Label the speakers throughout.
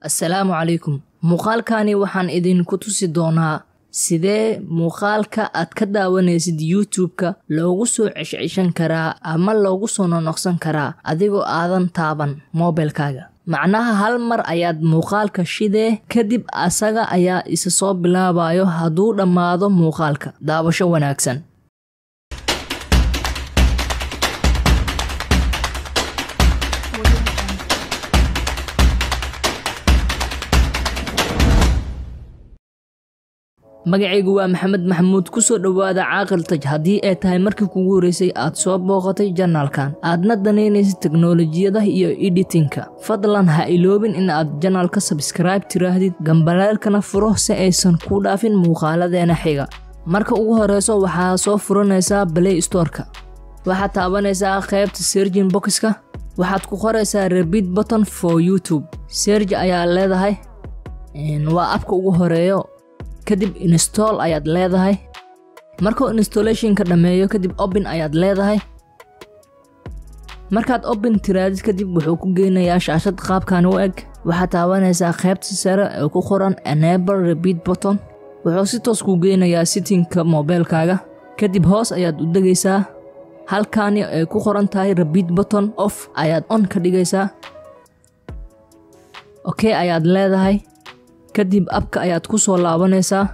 Speaker 1: Assalaamu calaykum. Muuqaalkani waxaan idinku tusi doonaa sidee muuqaalka aad ka daawanaysid YouTube-ka loogu soo ceshan karaa ama loogu soo noqon karaa adigoo aadan taaban mobilkaaga. Macnaha hal mar ayaad muuqaalka shidee kadib asaga ayaa isa soo bilaabayo hadduu dhammaado muuqaalka. Daawasho wanaagsan. magacaygu waa Maxamed Maxamuud ku soo dhawaada Caaqil Taj. haddii ay tahay markii kugu horeysay aad soo booqatay channelkan aadna danaynaysid teknoolajiyada iyo editing-ka, fadlan ha iloobin in aad channelka subscribe tiraahdid, gambalaalkana furo si aysan ku dhaafin muuqaaladeena xiga. Marka ugu horeyso waxaa soo furanaysaa Play Store-ka. waxaad taabanaysaa qaybta searching box-ka. waxaad ku qoraysaa repeat button for YouTube. search ayaa leedahay waa abka ugu horeeyo. kadib install ayaad leedahay. markuu installation-ka dhameeyo kadib open ayaad leedahay. markaad open tiraadid kadib wuxuu ku geynayaa shaashad qaabkan u eg. waxaad taabanaysaa qaybta sare ee ku qoran enable repeat button. wuxuu si toos ku geynayaa setting-ka mobilkaaga. kadib hoos ayaad u degaysaa. halkaani ay ku qoran tahay repeat button off ayaad on ka dhigaysaa. okay ayaad leedahay. kadib abka ayaad ku soo laabanaysaa.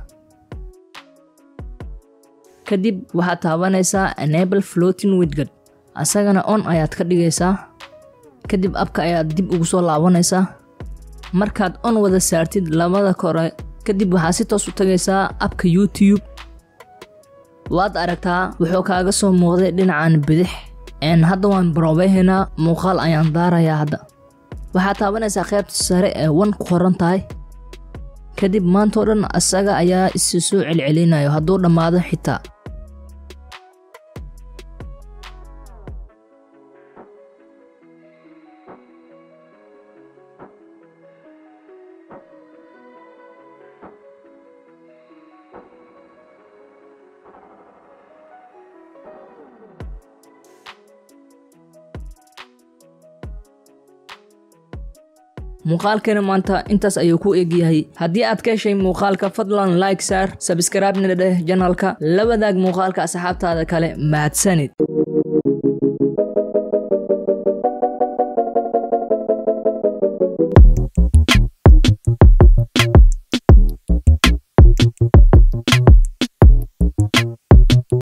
Speaker 1: kadib waxaad taabanaysaa enable floating widget. asagana on ayaad ka dhigaysaa. kadib abka ayaad dib ugu soo laabanaysaa. markaad on wada saartid labada kore kadib waxaad si toos u tagaysaa abka YouTube. waad aragtaa wuxuu kaaga soo muuqday dhinacan bidix. hadda waan baroobeynaa muuqaal ayaan daarayaa hadda. waxaad taabanaysaa qaybta sare ee one ku qoran tahay. kadib maanta oo dhan asaga ayaa isu soo celcelinayo hadduu dhammaado xitaa. muuqaalkana maanta intaas ayuu ku eg yahay. haddii aad ka heshay muuqaalka fadlan like saar, subscribe na dheh channelka, la wadaag muuqaalka asxaabtaada kale. mahadsanid.